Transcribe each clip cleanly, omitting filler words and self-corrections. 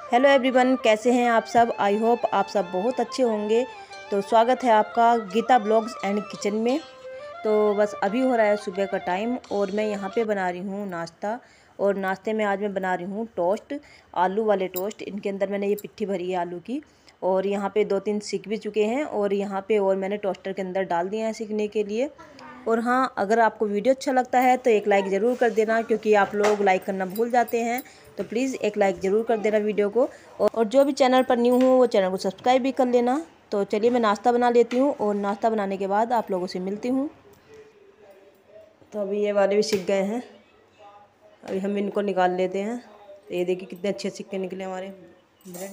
Hello everyone, कैसे हैं आप सब। आई होप आप सब बहुत अच्छे होंगे। तो स्वागत है आपका गीता ब्लॉग्स एंड किचन में। तो बस अभी हो रहा है सुबह का टाइम और मैं यहाँ पे बना रही हूँ नाश्ता। और नाश्ते में आज मैं बना रही हूँ टोस्ट, आलू वाले टोस्ट। इनके अंदर मैंने ये पिट्ठी भरी है आलू की। और यहाँ पे 2-3 सीख भी चुके हैं और यहाँ पे और मैंने टोस्टर के अंदर डाल दिए हैं सीखने के लिए। और हाँ, अगर आपको वीडियो अच्छा लगता है तो एक लाइक ज़रूर कर देना, क्योंकि आप लोग लाइक करना भूल जाते हैं। तो प्लीज़ एक लाइक ज़रूर कर देना वीडियो को। और जो भी चैनल पर न्यू हूँ वो चैनल को सब्सक्राइब भी कर लेना। तो चलिए मैं नाश्ता बना लेती हूँ और नाश्ता बनाने के बाद आप लोगों से मिलती हूँ। तो अभी ये वाले भी सीख गए हैं, अभी हम इनको निकाल लेते हैं। तो ये देखिए कितने अच्छे सिक्के निकले हमारे ब्रेड।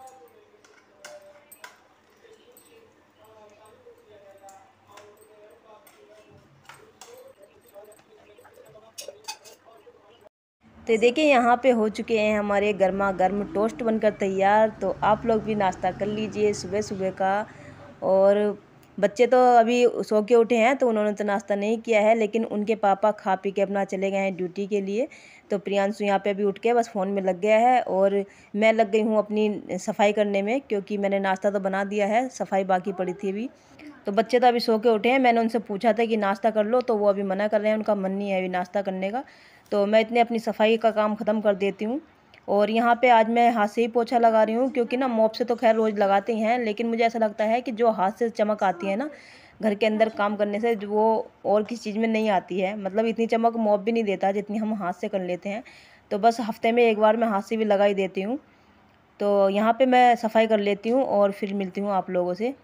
तो देखिए यहाँ पे हो चुके हैं हमारे गर्मा गर्म टोस्ट बनकर तैयार। तो आप लोग भी नाश्ता कर लीजिए सुबह सुबह का। और बच्चे तो अभी सो के उठे हैं तो उन्होंने तो नाश्ता नहीं किया है, लेकिन उनके पापा खा पी के अपना चले गए हैं ड्यूटी के लिए। तो प्रियांशु यहाँ पे अभी उठ के बस फ़ोन में लग गया है और मैं लग गई हूँ अपनी सफाई करने में, क्योंकि मैंने नाश्ता तो बना दिया है, सफाई बाकी पड़ी थी अभी। तो बच्चे तो अभी सो के उठे हैं। मैंने उनसे पूछा था कि नाश्ता कर लो, तो वो अभी मना कर रहे हैं, उनका मन नहीं है अभी नाश्ता करने का। तो मैं इतने अपनी सफाई का काम ख़त्म कर देती हूँ। और यहाँ पे आज मैं हाथ से ही पोछा लगा रही हूँ, क्योंकि ना मॉप से तो खैर रोज़ लगाते ही हैं, लेकिन मुझे ऐसा लगता है कि जो हाथ से चमक आती है ना घर के अंदर काम करने से, वो और किसी चीज़ में नहीं आती है। मतलब इतनी चमक मॉप भी नहीं देता जितनी हम हाथ से कर लेते हैं। तो बस हफ्ते में एक बार मैं हाथ से भी लगा ही देती हूँ। तो यहाँ पे मैं सफाई कर लेती हूँ और फिर मिलती हूँ आप लोगों से।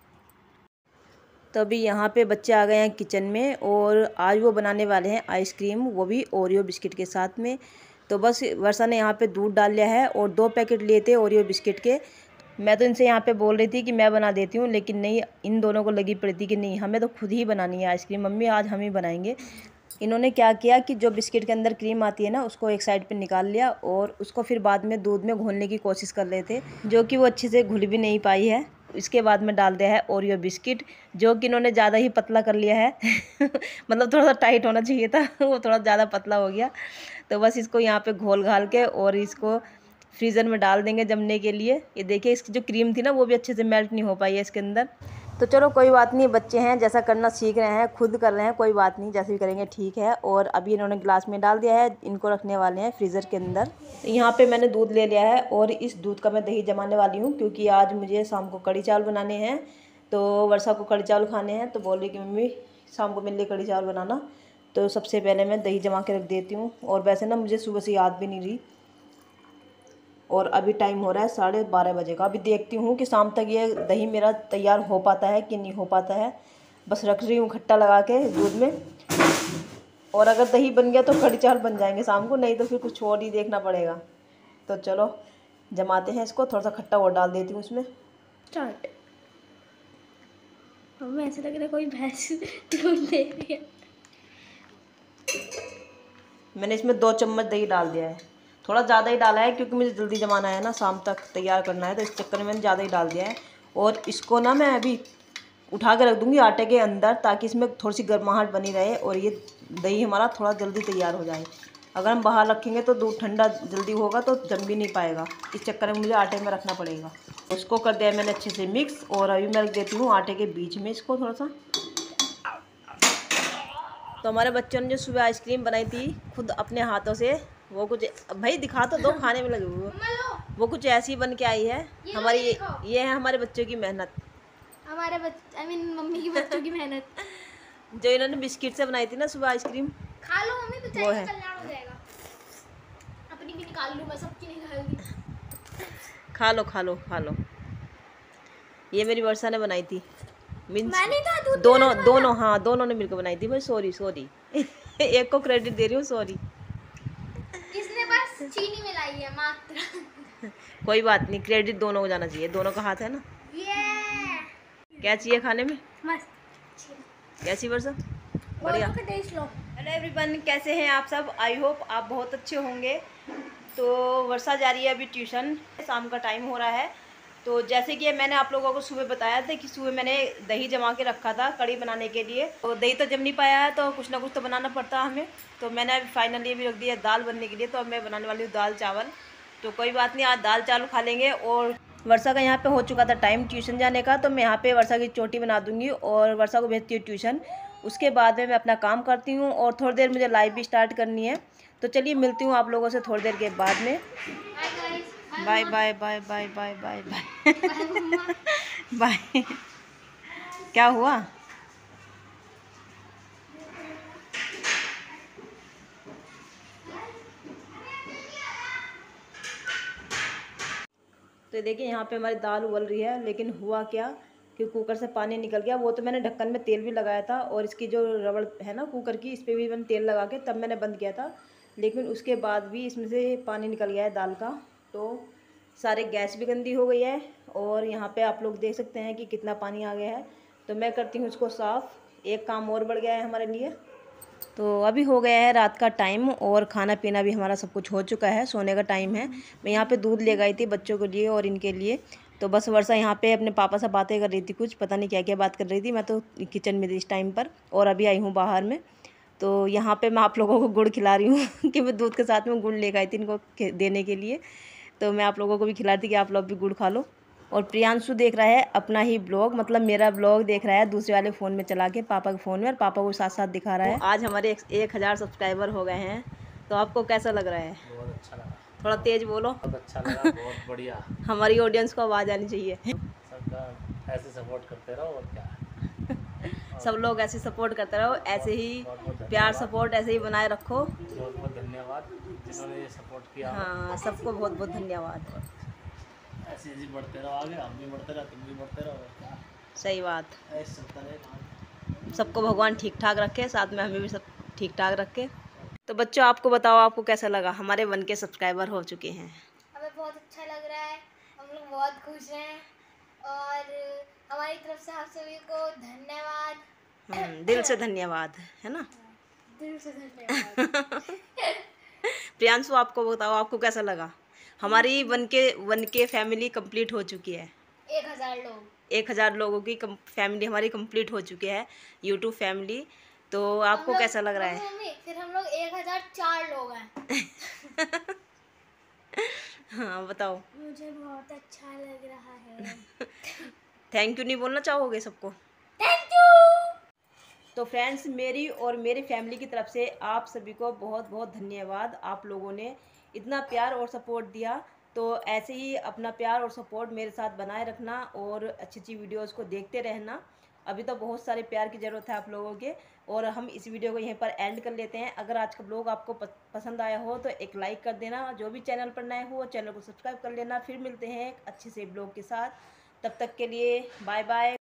तो अभी यहाँ पे बच्चे आ गए हैं किचन में और आज वो बनाने वाले हैं आइसक्रीम, वो भी ओरियो बिस्किट के साथ में। तो बस वर्षा ने यहाँ पे दूध डाल लिया है और 2 पैकेट लिए थे ओरियो बिस्किट के। मैं तो इनसे यहाँ पे बोल रही थी कि मैं बना देती हूँ, लेकिन नहीं, इन दोनों को लगी पड़ी थी कि नहीं, हमें तो खुद ही बनानी है आइसक्रीम, मम्मी आज हम ही बनाएंगे। इन्होंने क्या किया कि जो बिस्किट के अंदर क्रीम आती है ना, उसको एक साइड पे निकाल लिया और उसको फिर बाद में दूध में घोलने की कोशिश कर रहे थे, जो कि वो अच्छे से घुल भी नहीं पाई है। इसके बाद में डाल दिया है ओरियो बिस्किट, जो कि इन्होंने ज़्यादा ही पतला कर लिया है मतलब थोड़ा सा टाइट होना चाहिए था वो थोड़ा ज़्यादा पतला हो गया। तो बस इसको यहाँ पे घोल घाल के और इसको फ्रीज़र में डाल देंगे जमने के लिए। ये देखिए इसकी जो क्रीम थी ना वो भी अच्छे से मेल्ट नहीं हो पाई है इसके अंदर। तो चलो कोई बात नहीं, बच्चे हैं, जैसा करना सीख रहे हैं, खुद कर रहे हैं, कोई बात नहीं, जैसे भी करेंगे ठीक है। और अभी इन्होंने गिलास में डाल दिया है, इनको रखने वाले हैं फ्रीज़र के अंदर। तो यहाँ पे मैंने दूध ले लिया है और इस दूध का मैं दही जमाने वाली हूँ, क्योंकि आज मुझे शाम को कढ़ी चावल बनाने हैं। तो वर्षा को कढ़ी चावल खाने हैं, तो बोल रही कि मम्मी शाम को मेरे लिए कढ़ी चावल बनाना। तो सबसे पहले मैं दही जमा के रख देती हूँ। और वैसे ना मुझे सुबह से याद भी नहीं रही। और अभी टाइम हो रहा है 12:30 बजे का। अभी देखती हूँ कि शाम तक ये दही मेरा तैयार हो पाता है कि नहीं हो पाता है। बस रख रही हूँ खट्टा लगा के दूध में। और अगर दही बन गया तो कढ़ी चावल बन जाएंगे शाम को, नहीं तो फिर कुछ और ही देखना पड़ेगा। तो चलो जमाते हैं इसको, थोड़ा सा खट्टा और डाल देती हूँ इसमें। स्टार्ट। हमें ऐसा लग रहा है कोई भैंस दूध दे रही है। मैंने इसमें 2 चम्मच दही डाल दिया है, थोड़ा ज़्यादा ही डाला है, क्योंकि मुझे जल्दी जमाना है ना, शाम तक तैयार करना है, तो इस चक्कर में मैंने ज़्यादा ही डाल दिया है। और इसको ना मैं अभी उठा के रख दूँगी आटे के अंदर, ताकि इसमें थोड़ी सी गर्माहट बनी रहे और ये दही हमारा थोड़ा जल्दी तैयार हो जाए। अगर हम बाहर रखेंगे तो दूध ठंडा जल्दी होगा तो जम भी नहीं पाएगा, इस चक्कर में मुझे आटे में रखना पड़ेगा। उसको कर दिया मैंने अच्छे से मिक्स, और अभी मैं रख देती हूँ आटे के बीच में इसको थोड़ा सा। तो हमारे बच्चों ने जो सुबह आइसक्रीम बनाई थी खुद अपने हाथों से, वो कुछ, भाई दिखा तो दो, खाने में लगे हुए, वो कुछ ऐसी बन के आई है हमारी। ये है हमारे बच्चों की मेहनत, हमारे बच्चे, आई मीन मम्मी की बच्चों की मेहनत। जो इन्होंने बिस्किट से बनाई थी ना सुबह आइसक्रीम, खा लो मम्मी, तो वो चाय है। का कल्याण हो जाएगा। अपनी भी निकाल लूँ, मैं सबकी निकाल दी। खा लो खा लो खा लो। ये मेरी वर्षा ने बनाई थी, मीन्स मैंने था दूध दोनों दोनों, हाँ दोनों ने मिलकर बनाई थी। भाई सॉरी सॉरी एक को क्रेडिट दे रही हूँ, सॉरी। इसने बस चीनी मिलाई है मात्र। कोई बात नहीं, क्रेडिट दोनों को जाना चाहिए, दोनों का हाथ है ना। ये क्या चाहिए खाने में, मस्त। कैसी वर्षा? बढ़िया। का टेस्ट लो। हेलो एवरीवन, कैसे हैं आप सब। आई होप आप बहुत अच्छे होंगे। तो वर्षा जा रही है अभी ट्यूशन, शाम का टाइम हो रहा है। तो जैसे कि मैंने आप लोगों को सुबह बताया था कि सुबह मैंने दही जमा के रखा था कढ़ी बनाने के लिए। तो दही तो जम नहीं पाया है, तो कुछ ना कुछ तो बनाना पड़ता हमें। तो मैंने अभी फाइनली भी रख दिया दाल बनने के लिए। तो अब मैं बनाने वाली हूँ दाल चावल। तो कोई बात नहीं, आज दाल चावल खा लेंगे। और वर्षा का यहाँ पे हो चुका था टाइम ट्यूशन जाने का, तो मैं यहाँ पे वर्षा की चोटी बना दूंगी और वर्षा को भेजती हूँ ट्यूशन। उसके बाद में मैं अपना काम करती हूँ और थोड़ी देर मुझे लाइव भी स्टार्ट करनी है। तो चलिए मिलती हूँ आप लोगों से थोड़ी देर के बाद में। Bye bye bye bye bye bye bye bye. क्या हुआ? तो देखिए यहाँ पे हमारी दाल उबल रही है, लेकिन हुआ क्या कि कुकर से पानी निकल गया। वो तो मैंने ढक्कन में तेल भी लगाया था और इसकी जो रबड़ है ना कुकर की, इस पर भी मैंने तेल लगा के तब मैंने बंद किया था, लेकिन उसके बाद भी इसमें से पानी निकल गया है दाल का। तो सारे गैस भी गंदी हो गई है और यहाँ पे आप लोग देख सकते हैं कि कितना पानी आ गया है। तो मैं करती हूँ उसको साफ़। एक काम और बढ़ गया है हमारे लिए। तो अभी हो गया है रात का टाइम और खाना पीना भी हमारा सब कुछ हो चुका है, सोने का टाइम है। मैं यहाँ पे दूध ले गई थी बच्चों के लिए और इनके लिए। तो बस वर्षा यहाँ पे अपने पापा से बातें कर रही थी, कुछ पता नहीं क्या क्या बात कर रही थी। मैं तो किचन में थी इस टाइम पर और अभी आई हूँ बाहर में। तो यहाँ पे मैं आप लोगों को गुड़ खिला रही हूँ कि मैं दूध के साथ में गुड़ ले गई थी इनको देने के लिए। तो मैं आप लोगों को भी खिलाती थी कि आप लोग भी गुड़ खा लो। और प्रियांशु देख रहा है अपना ही ब्लॉग, मतलब मेरा ब्लॉग देख रहा है दूसरे वाले फ़ोन में चला के, पापा के फ़ोन में, और पापा को साथ साथ दिखा रहा है। आज हमारे 1000 सब्सक्राइबर हो गए हैं। तो आपको कैसा लग रहा है? बहुत अच्छा लगा। थोड़ा तेज बोलो। बहुत अच्छा लगा, बहुत बढ़िया। हमारी ऑडियंस को आवाज़ आनी चाहिए। सबका ऐसे सपोर्ट करते रहो और क्या है। सब लोग ऐसे सपोर्ट करते रहो, ऐसे ही प्यार सपोर्ट ऐसे ही बनाए रखो। बहुत बहुत धन्यवाद जिन्होंने ये सपोर्ट किया। हाँ, सबको बहुत बहुत धन्यवाद। ऐसे ऐसे बढ़ते रहो आगे, हम भी बढ़ते रहो, तुम भी बढ़ते रहो और क्या। सही बात। ऐसे चलता रहे। सबको भगवान ठीक ठाक रखे, साथ में हमें भी सब ठीक ठाक रखे। तो बच्चों आपको बताओ, आपको कैसा लगा? हमारे 1 के सब्सक्राइबर हो चुके हैं। हमें बहुत अच्छा लग रहा है, हम लोग बहुत खुश हैं और हमारी तरफ से आप सभी को धन्यवाद। दिल से धन्यवाद, है ना? दिल से धन्यवाद। प्रियांशु आपको बताओ, आपको कैसा लगा? हमारी 1 के फैमिली कंप्लीट हो चुकी है। 1000 लोग, 1000 लोगों की फैमिली हमारी कंप्लीट हो चुकी है, यूट्यूब फैमिली। तो आपको कैसा लग रहा है? मम्मी फिर हम लोग 1004 लोग हैं। हाँ बताओ। मुझे बहुत अच्छा लग रहा है। थैंक यू नहीं बोलना चाहोगे सबको? Thank you. तो फ्रेंड्स, मेरी और मेरी फैमिली की तरफ से आप सभी को बहुत बहुत धन्यवाद। आप लोगों ने इतना प्यार और सपोर्ट दिया। तो ऐसे ही अपना प्यार और सपोर्ट मेरे साथ बनाए रखना और अच्छी अच्छी वीडियोस को देखते रहना। अभी तो बहुत सारे प्यार की ज़रूरत है आप लोगों के। और हम इस वीडियो को यहीं पर एंड कर लेते हैं। अगर आज का ब्लॉग आपको पसंद आया हो तो एक लाइक कर देना। जो भी चैनल पर नए हो चैनल को सब्सक्राइब कर लेना। फिर मिलते हैं एक अच्छे से ब्लॉग के साथ। तब तक के लिए बाय बाय।